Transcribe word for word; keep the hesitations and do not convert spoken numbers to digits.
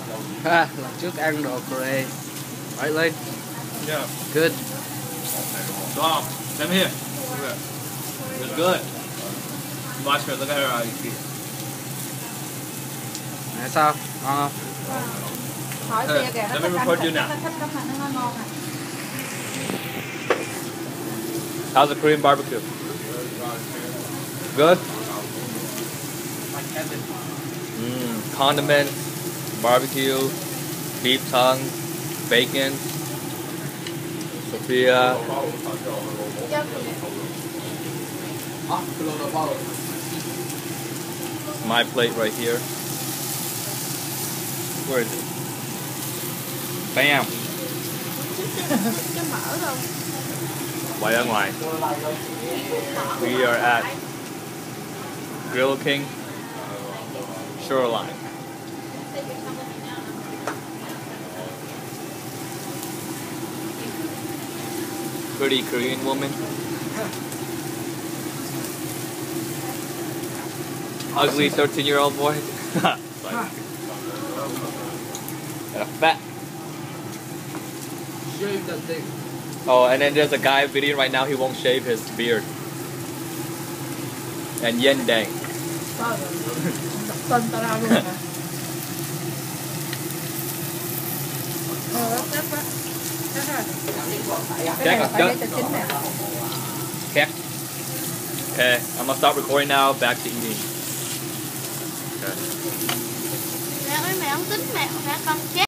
Ha, lần trước ăn đồ Korea. Right, Lee? Yeah. Good. Wow. Let me hear. It's good. Watch her. Look at her eye. Nè sao? Ngon không? Hỏi Hey, tia kìa, nó let me thích ăn report thịt, you now. nó thích cắm thịt nó ngon à. How's the Korean barbecue? Good? Mm, condiments, barbecue, beef tongue, bacon, Sophia. My plate right here. Where is it? Bam! Cái mỡ rồi. Quay ra ngoài. We are at Grill King Shoreline. Pretty Korean woman. Ugly thirteen year old boy. And a fat. Shave that thing. Oh, and then there's a guy videoing right now, he won't shave his beard. And Yen Dang. Tên tao ra luôn nè. Ờ, chắc quá. Chắc rồi. Cái này là phải để cho chín nè. Okay. Okay, I'm gonna stop recording now, back to eating. Okay. Mẹ ơi mẹ không tính mẹ, mẹ con chết.